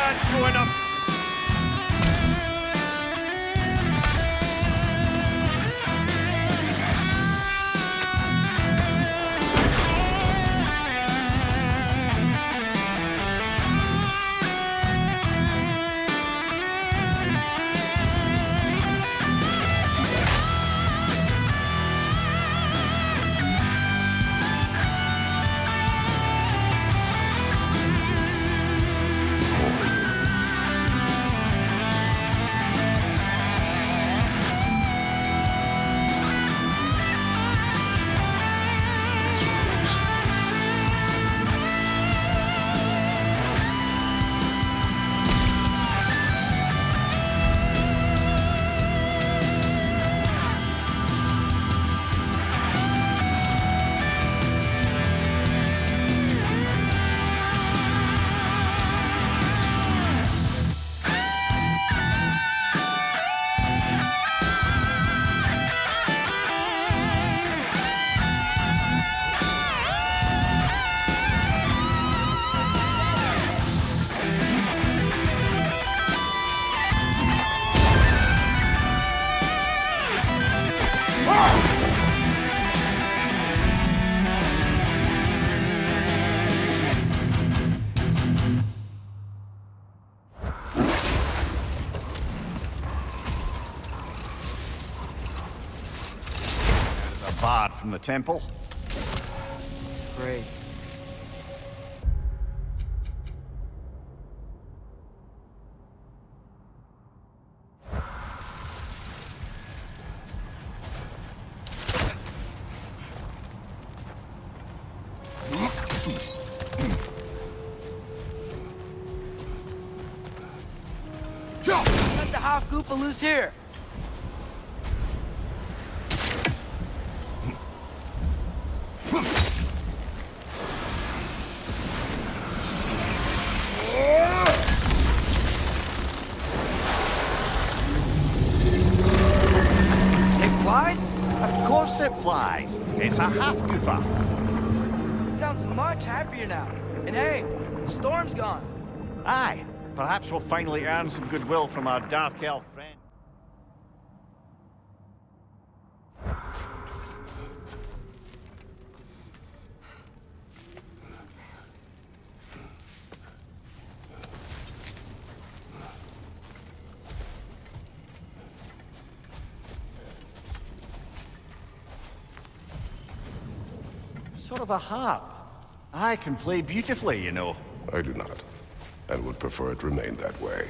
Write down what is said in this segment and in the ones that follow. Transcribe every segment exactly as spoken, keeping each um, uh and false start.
can't go enough. From the temple. Great. Let the half goofa loose here. It flies. It's a half goofa. Sounds much happier now. And hey, the storm's gone. Aye. Perhaps we'll finally earn some goodwill from our dark elf friend. Sort of a harp. I can play beautifully, you know. I do not, and would prefer it remain that way.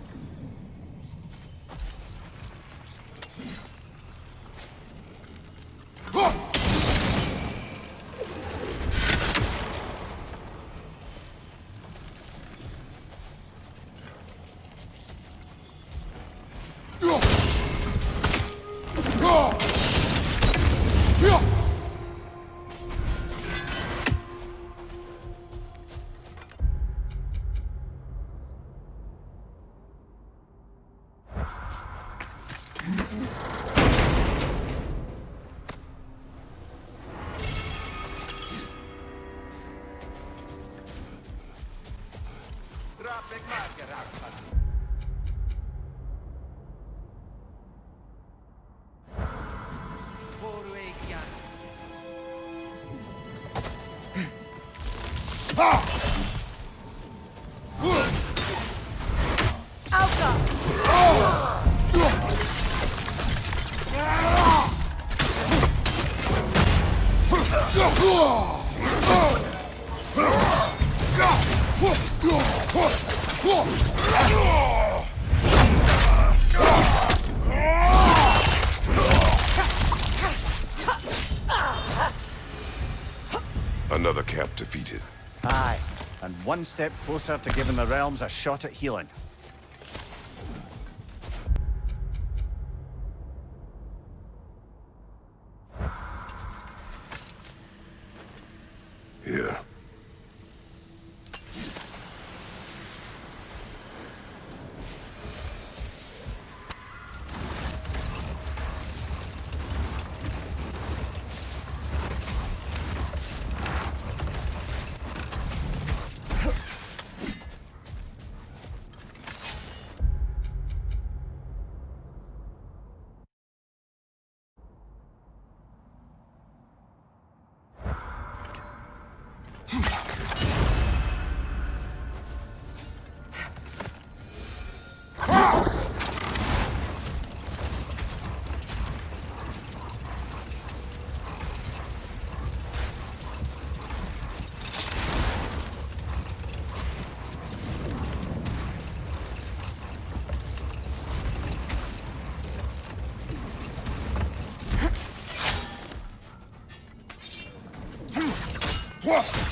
Another camp defeated. Aye, and one step closer to giving the realms a shot at healing. Here.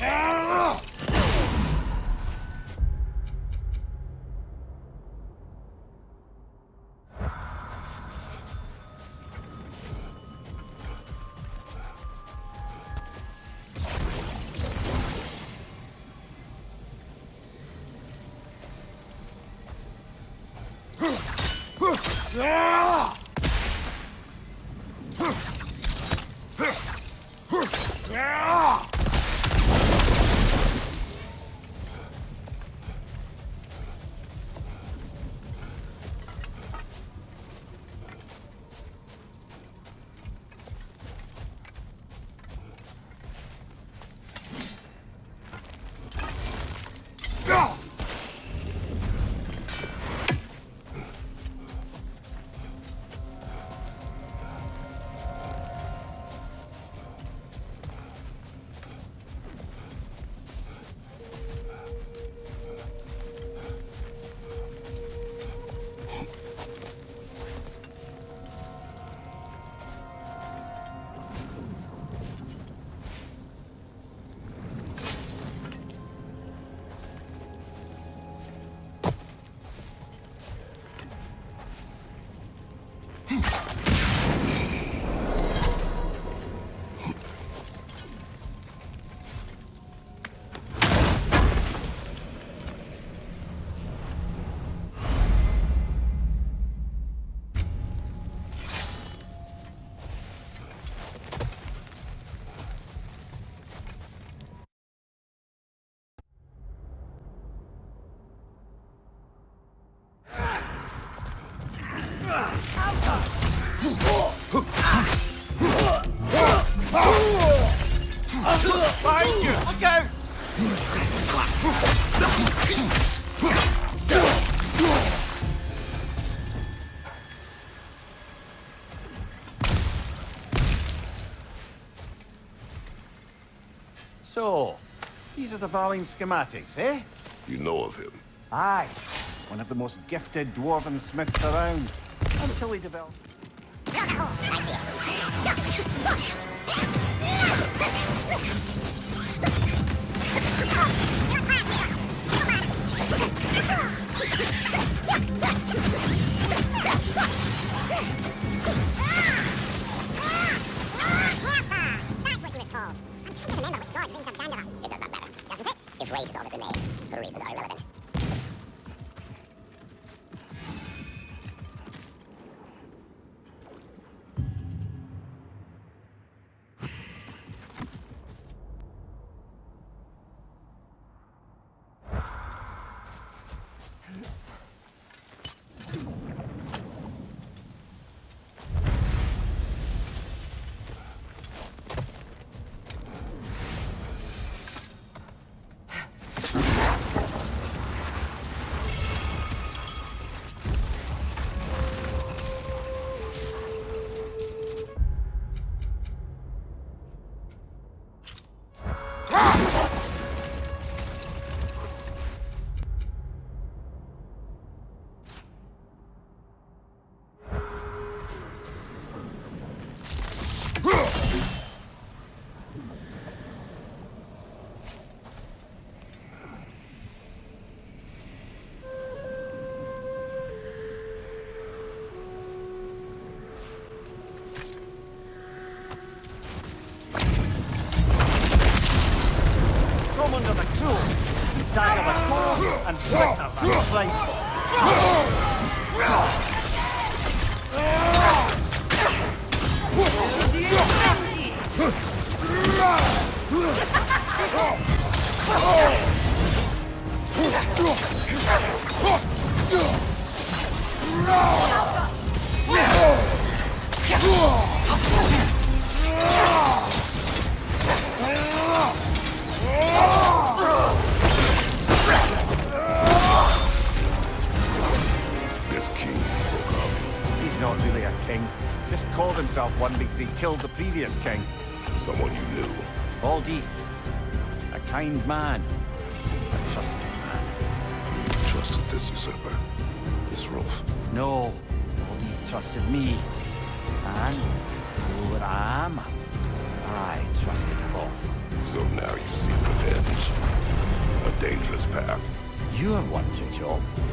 Behind you! Look out! So, these are the Valin schematics, eh? You know of him? Aye. One of the most gifted dwarven smiths around. Until he developed... It does not matter, doesn't it? If rage is all that remains, the reasons are irrelevant. Under the cruel, dagger the claw, and bitter than frightful. This king you spoke of. He's not really a king. Just called himself one because he killed the previous king. Someone you knew. Aldis. A kind man. A trusted man. You trusted this usurper? This Rolf? No. Aldis trusted me. And, though that I am, I trusted Rolf. So now you seek revenge. A dangerous path. You're one to talk.